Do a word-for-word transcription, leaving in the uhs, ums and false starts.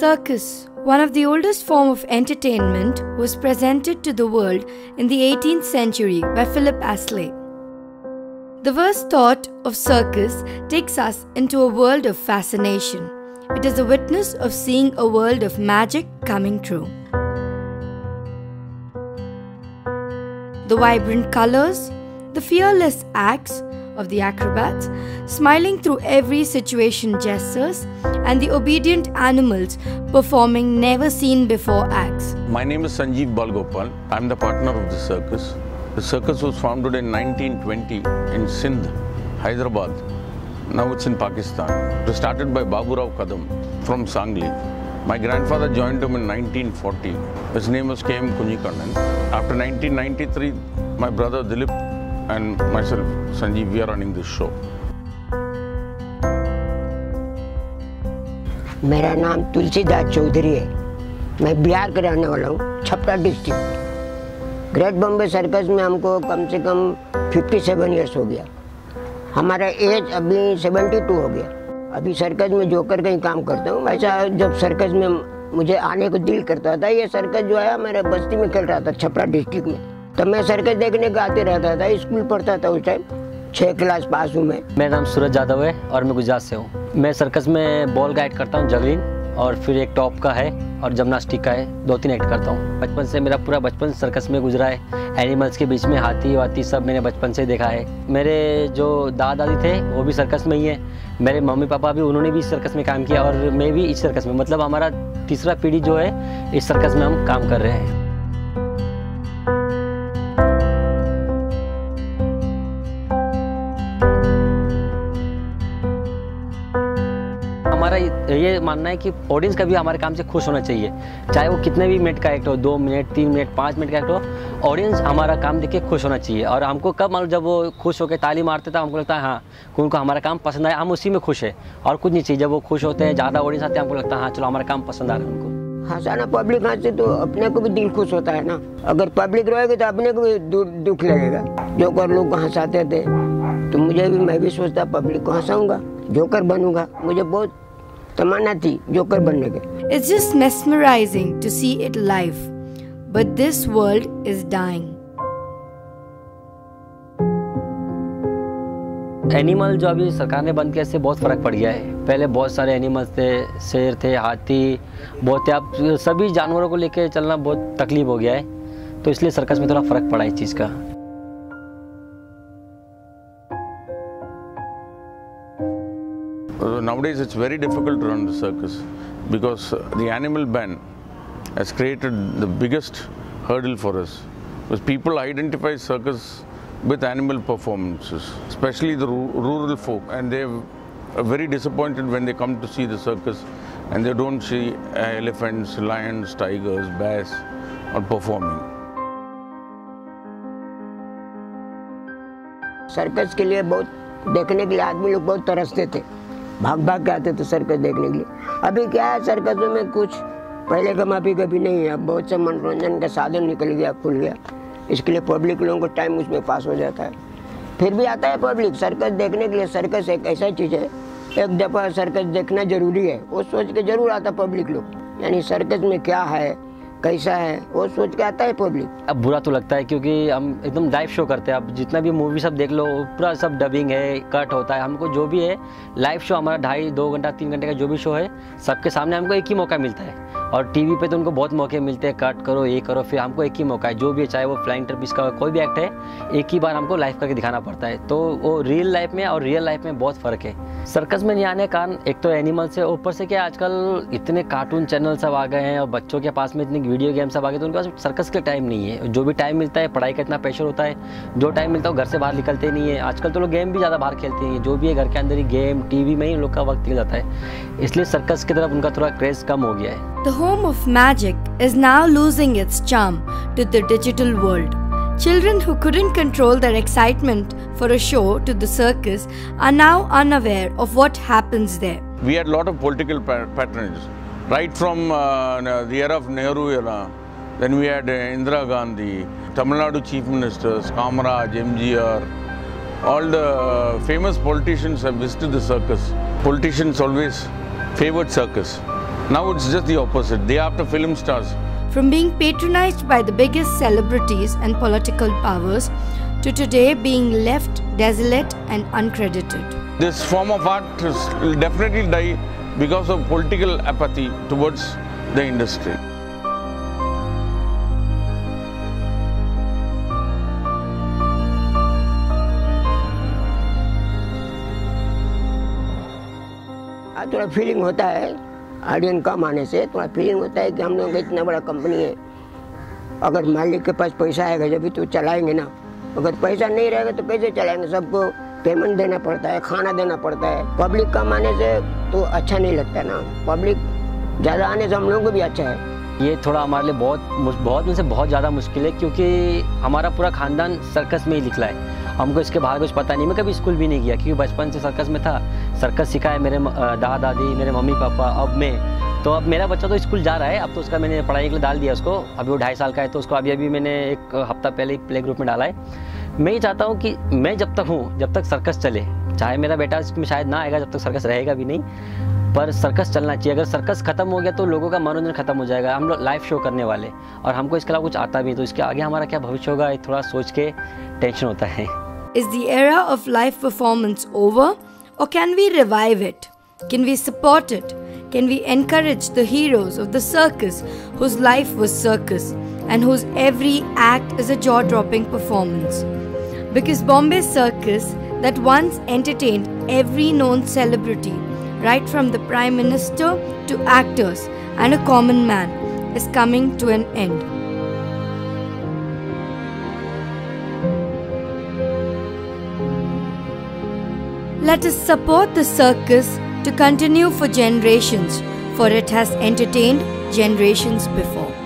Circus, one of the oldest forms of entertainment, was presented to the world in the eighteenth century by Philip Astley. The first thought of circus takes us into a world of fascination. It is a witness of seeing a world of magic coming true. The vibrant colors, the fearless acts of the acrobats, smiling through every situation gestures, and the obedient animals performing never-seen-before acts. My name is Sanjeev Balgopal. I am the partner of the circus. The circus was founded in nineteen twenty in Sindh, Hyderabad. Now it's in Pakistan. It was started by Babu Rao Kadam from Sangli. My grandfather joined him in nineteen forty. His name was K M Kunjikannan. After nineteen ninety-three, my brother Dilip and myself, Sanjeev, we are running this show. मेरा नाम तुलसीदास चौधरी है। मैं बिहार का रहने वाला हूँ, Chhapra district. Great Bombay circus में हमको कम से कम सत्तावन इयर्स हो गया। हमारा एज अभी बहत्तर हो गया। अभी सर्कस में जोकर का ही काम करता हूँ। वैसा जब सर्कस में मुझे आने को दिल करता था, ये सर्कस जो है मेरे बस्ती में चल रहा था, छपरा डिस्ट्रिक्ट में। तब मैं सर्कस देखने को आते रहता था। स्कूल पढ़ता था उस टाइम, छः क्लास पास हूँ मैं। मेरा नाम सूरज यादव है और मैं गुजरात से हूँ। मैं सर्कस में बॉल गाइड करता हूँ, जगलिंग, और फिर एक टॉप का है और जिम्नास्टिक का है। दो तीन एक्ट करता हूँ। बचपन से मेरा पूरा बचपन सर्कस में गुजरा है। एनिमल्स के बीच में हाथी वाथी सब मैंने बचपन से देखा है। मेरे जो दादा दादी थे वो भी सर्कस में ही है। मेरे मम्मी पापा भी, उन्होंने भी सर्कस में काम किया और मैं भी इस सर्कस में, मतलब हमारा तीसरा पीढ़ी जो है इस सर्कस में हम काम कर रहे हैं। हमारा ये मानना है कि ऑडियंस का भी हमारे काम से खुश होना चाहिए, चाहे वो कितने भी मिनट का एक्ट हो, दो मिनट तीन मिनट पाँच मिनट का एक्ट हो, ऑडियंस हमारा काम देख के खुश होना चाहिए। और हमको कब मालूम, जब वो खुश होकर ताली मारते था हमको लगता है हाँ उनको हमारा काम पसंद आया, हम उसी में खुश है और कुछ नहीं चाहिए। जब वो खुश होते हैं, ज़्यादा ऑडियंस आते हैं, हमको लगता है हाँ चलो हमारा काम पसंद आ रहा है उनको। हंसाना पब्लिक हंसे तो अपने को भी दिल खुश होता है ना। अगर पब्लिक रहेगी तो अपने को भी दुख लगेगा। जोकर लोग को हंसाते थे तो मुझे भी, मैं भी सोचता पब्लिक को हंसाऊंगा, जोकर बनूंगा। मुझे बहुत तमन्ना थी जोकर बनने के। It's just mesmerizing to see it live, but this world is dying. Animal जो अभी सरकार ने बंद किया, इससे बहुत फ़र्क पड़ गया है। पहले बहुत सारे एनिमल्स थे, शेर थे, हाथी बहुत थे। अब सभी जानवरों को लेके चलना बहुत तकलीफ हो गया है, तो इसलिए सर्कस में थोड़ा फ़र्क पड़ा इस चीज़ का। Nowadays it's very difficult to run the circus because the animal ban has created the biggest hurdle for us. Because people identify circus with animal performances, especially the rural folk, and they're very disappointed when they come to see the circus and they don't see elephants, lions, tigers, bears or performing. Circus के लिए बहुत देखने के लिए आदमी लोग बहुत तरसते थे, भाग भाग के आते थे सर्कस देखने के लिए। अभी क्या है, सर्कसों में कुछ पहले का माफी कभी नहीं है। अब बहुत से मनोरंजन का साधन निकल गया, खुल गया, इसके लिए पब्लिक लोगों को टाइम उसमें पास हो जाता है। फिर भी आता है पब्लिक सर्कस देखने के लिए। सर्कस एक ऐसा चीज़ है, एक दफ़ा सर्कस देखना जरूरी है, वो सोच के जरूर आता पब्लिक लोग। यानी सर्कस में क्या है, कैसा है, वो सोच के आता है पब्लिक। अब बुरा तो लगता है क्योंकि हम एकदम लाइव शो करते हैं। अब जितना भी मूवी सब देख लो, पूरा सब डबिंग है, कट होता है। हमको जो भी है लाइव शो, हमारा ढाई दो घंटा तीन घंटे का जो भी शो है, सबके सामने हमको एक ही मौका मिलता है। और टीवी पे तो उनको बहुत मौके मिलते हैं, कट करो ये करो, फिर हमको एक ही मौका है। जो भी है, चाहे वो फ्लाइंग ट्रपिस का कोई भी एक्ट है, एक ही बार हमको लाइव करके दिखाना पड़ता है। तो वो रियल लाइफ में और रियल लाइफ में बहुत फ़र्क है। सर्कस में नहीं आने का कारण एक तो एनिमल से, ऊपर से क्या आजकल इतने कार्टून चैनल सब आ गए हैं और बच्चों के पास में इतनी वीडियो गेम सब आ गए, तो उनके पास सर्कस के टाइम नहीं है। जो भी टाइम मिलता है, पढ़ाई का इतना प्रेशर होता है, जो टाइम मिलता है वो घर से बाहर निकलते नहीं है। आजकल तो लोग गेम भी ज़्यादा बाहर खेलते हैं, जो भी है घर के अंदर ही गेम, टीवी में ही लोग का वक्त निकल जाता है। इसलिए सर्कस की तरफ उनका थोड़ा क्रेज कम हो गया है। The home of magic is now losing its charm to the digital world. Children who couldn't control their excitement for a show to the circus are now unaware of what happens there. We had a lot of political patronage, right from uh, the era of Nehru era. Then we had uh, Indira Gandhi, Tamil Nadu Chief Ministers, Kamaraj, M G R. All the uh, famous politicians have visited the circus. Politicians always favored circus. Now it's just the opposite. They are after film stars. From being patronized by the biggest celebrities and political powers to today being left desolate and uncredited. This form of art is- will definitely die because of political apathy towards the industry. हाँ, थोड़ा feeling होता है audience कम आने से, थोड़ा feeling होता है कि हम लोग इतना बड़ा कंपनी है, अगर मालिक के पास पैसा आएगा जब भी तो चलाएंगे ना, अगर पैसा नहीं रहेगा तो कैसे चलाएंगे? सबको पेमेंट देना पड़ता है, खाना देना पड़ता है। पब्लिक कम आने से तो अच्छा नहीं लगता ना, पब्लिक ज़्यादा आने से हम लोगों को भी अच्छा है। ये थोड़ा हमारे लिए बहुत बहुत में से बहुत ज़्यादा मुश्किल है, क्योंकि हमारा पूरा खानदान सर्कस में ही निकला है। हमको इसके बाहर कुछ पता नहीं। मैं कभी स्कूल भी नहीं गया, क्योंकि बचपन से सर्कस में था। सर्कस सीखा है मेरे दादा दादी, मेरे मम्मी पापा, अब मैं। तो अब मेरा बच्चा तो स्कूल जा रहा है, अब तो उसका मैंने पढ़ाई के लिए डाल दिया उसको। अभी वो ढाई साल का है, तो उसको अभी अभी मैंने एक हफ्ता पहले ही प्ले ग्रुप में डाला है। मैं ये चाहता हूँ कि मैं जब तक हूँ, जब तक सर्कस चले, चाहे मेरा बेटा इसमें शायद ना आएगा, जब तक सर्कस रहेगा भी नहीं, पर सर्कस चलना चाहिए। अगर सर्कस खत्म हो गया तो लोगों का मनोरंजन खत्म हो जाएगा। हम लोग लाइव शो करने वाले, और हमको इसके अलावा कुछ आता भी, तो इसके आगे हमारा क्या भविष्य होगा, ये थोड़ा सोच के टेंशन होता है। Is the era of live performance over, or can we revive it? Can we support it? Can we encourage the heroes of the circus whose life was circus and whose every act is a jaw-dropping performance? Because Bombay Circus, that once entertained every known celebrity, right from the Prime Minister to actors and a common man, is coming to an end. Let us support the circus to continue for generations, for it has entertained generations before.